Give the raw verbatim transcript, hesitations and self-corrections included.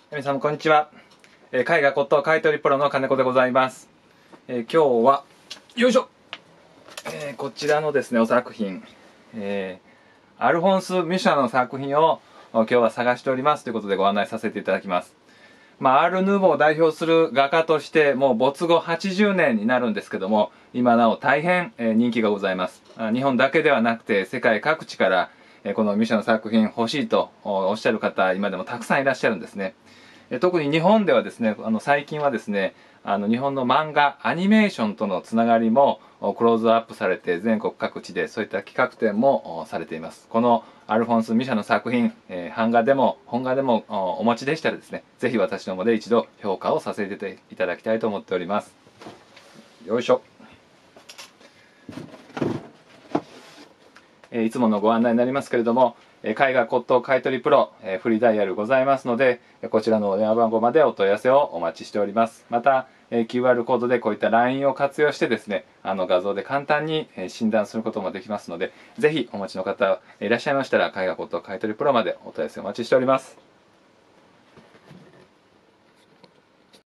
皆さんこんにちは。えー、絵画骨董買取プロの金子でございます。えー、今日はよいしょ、えー、こちらのですねお作品、えー、アルフォンス・ミュシャの作品を今日は探しておりますということでご案内させていただきます。まあ、アール・ヌーボーを代表する画家としてもう没後はちじゅうねんになるんですけども、今なお大変人気がございます。日本だけではなくて世界各地からこのミュシャの作品欲しいとおっしゃる方今でもたくさんいらっしゃるんですね。特に日本ではですね、あの最近はですね、あの日本の漫画アニメーションとのつながりもクローズアップされて、全国各地でそういった企画展もされています。このアルフォンス・ミシャの作品、えー、版画でも本画でもお持ちでしたらですね、ぜひ私どもで一度評価をさせていただきたいと思っております。よいしょ。えー、いつものご案内になりますけれども、絵画骨董買取プロ、えー、フリーダイヤルございますので、こちらのお電話番号までお問い合わせをお待ちしております。また、えー、キューアール コードでこういった ライン を活用してですね、あの画像で簡単に診断することもできますので、ぜひお持ちの方いらっしゃいましたら、絵画骨董買取プロまでお問い合わせお待ちしております。